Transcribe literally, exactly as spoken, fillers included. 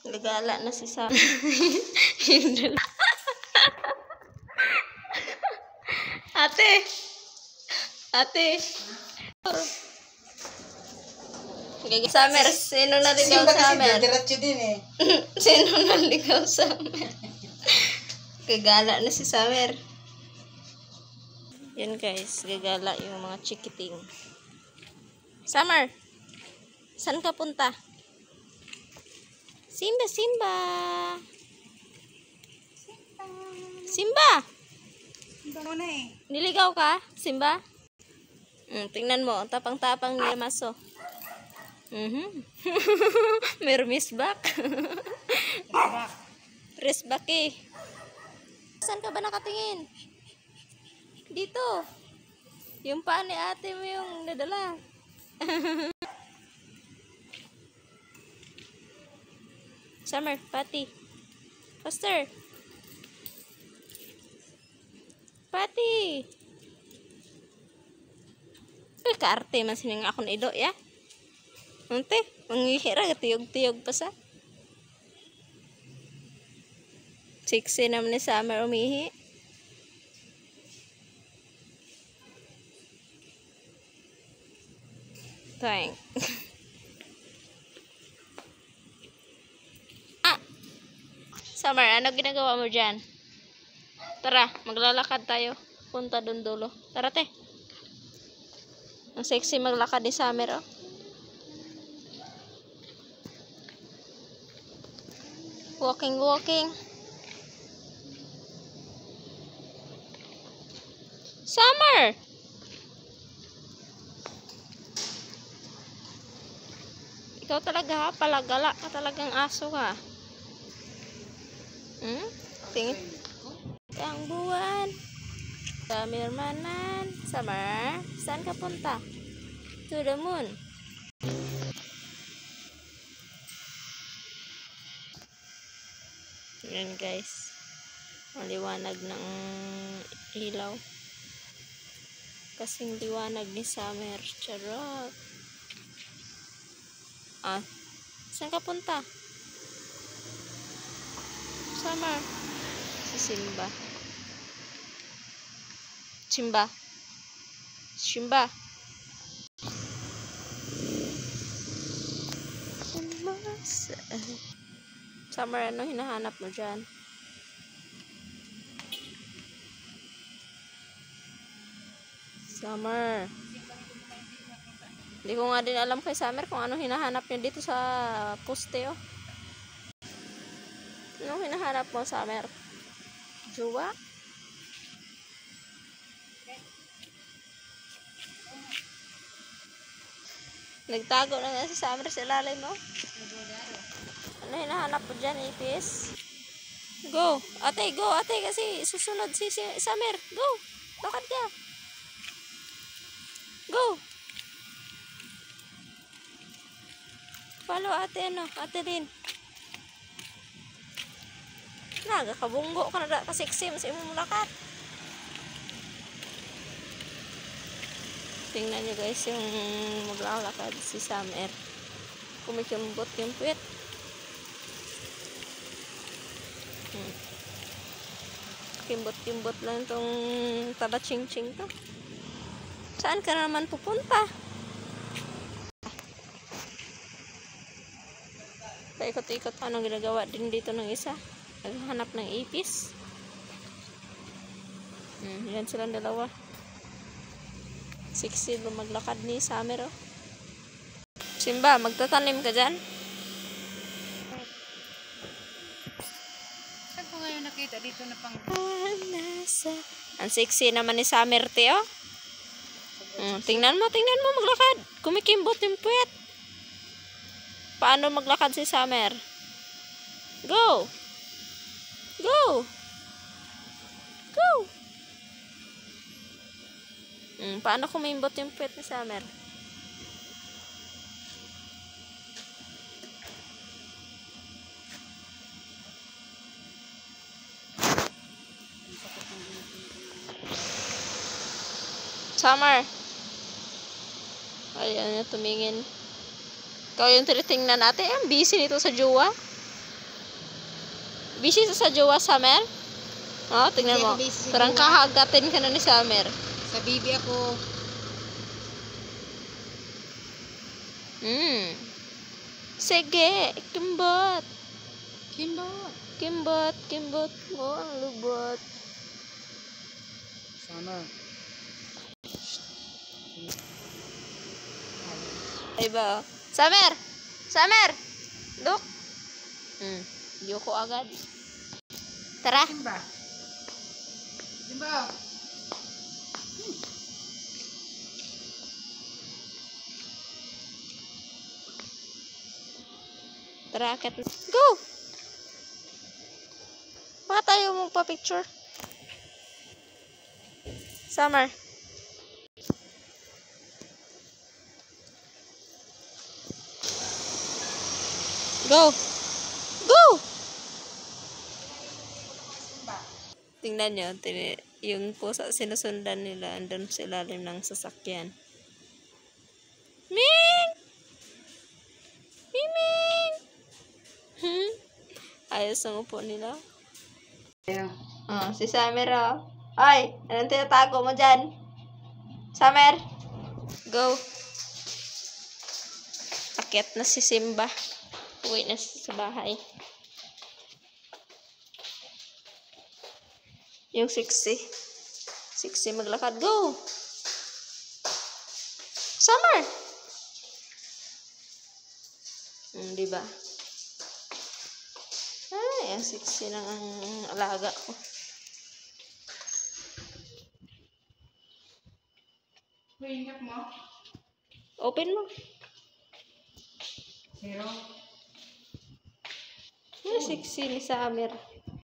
Nagala na si Sam. Ate! Ate! Summer, sino naligaw Summer? Diretso din eh. Sino naligaw Summer? Gagala na si Summer. Yan guys, gagala yung mga chikiting. Summer! Saan ka punta? Simba, Simba! Simba! Simba mo na eh. Niligaw ka, Simba? Hmm, tingnan mo, tapang-tapang ni Maso. Mhm. May misbak. Resbak eh. Saan ka ba nakatingin? Dito. Yung paa ni ate mo yung nadala. Summer, Patty. Faster. Patty. Ay, kaarte man sining akong ido, ya? Ante, mangihira, tiyog-tiyog pa sa. Siksi naman ni Summer umihi. Thank. Ah! Summer, ano ginagawa mo dyan? Tara, maglalakad tayo. Punta dun dulo. Tara, te. Ang sexy maglakad ni Summer, oh. Walking, walking. Summer! Ikaw talaga ha, palagala ka talagang aso ka. Hmm? Tingin. Ang buwan. Summer manan. Summer, saan ka punta? To the moon. Yan guys. Ang liwanag ng ilaw. Kasing liwanag ni Summer. Charot. Ah, saan ka punta? Summer. Si Simba. Simba. Simba. Summer, ano hinahanap mo dyan? Summer. Hindi ko nga din alam kay Summer kung ano hinahanap niya dito sa poste, oh. Ano hinahanap mo, Summer? Jowa? Nagtago na nga si Summer sa ilalim, no? Ano hinahanap mo dyan, ipis? Go! Ate, go! Ate, kasi susunod si, si Summer. Go! Lakad ka! Go! Follow ate, ano? Ate din. Nagakabunggo ka na kasiksim sa imong lakat. Tingnan nyo guys yung maglalakad si Summer. Kumikimbot yung puwet. Hmm. Kimbot-kimbot lang itong tabaching-ching to. Saan ka naman pupunta? Paikot-ikot pa anong ginagawa din dito ng isa. Naghahanap ng ipis. Hmm, yan silang dalawa. Siksi maglakad ni Summer, oh. Simba, magtatanim ka dyan? Saan ko ngayon nakita dito na pang... Ang siksi naman ni Summer, te, oh. Hmm, tingnan mo, tingnan mo maglakad. Kumikimbot yung puwet. Paano maglakad si Summer? Go! Go! Go! Hmm, paano kumimbot yung puwet ni Summer? Summer. Ayan na tumingin. Ikaw yung tinitingnan natin. Ang busy nito sa jowa. Busy sa sa jowa, Summer? Oh, tingnan Hindi mo. ako busy sa Parang jowa. kahagatin ka na ni Summer. Sa bibi ako. Hmm. Sige, kimbot. Kimbot. Kimbot, kimbot mo ang lubot. Sana. Ay ba? Summer! Summer! Look! Hmm. Yoko agad. Tara. Simba. Simba. Tara, akit. Go! Baka tayo mong pa-picture. Summer. Go! Go! Tingnan nyo, tin yung pusa sinusundan nila andun sa ilalim ng sasakyan. Ming! Ming! Ming! Hmm? Ayos ang upo nila. Ayan. Oh, si Summer, oh. Ay, anong tinatago mo dyan? Summer! Go! Akit na si Simba. Uwi na sa bahay. Yung sexy. Sexy maglakad. Go! Summer! Hmm, diba? Ay, ang sexy ng alaga ko. Hingap mo. Open mo. Zero. Ang sexy ni Summer.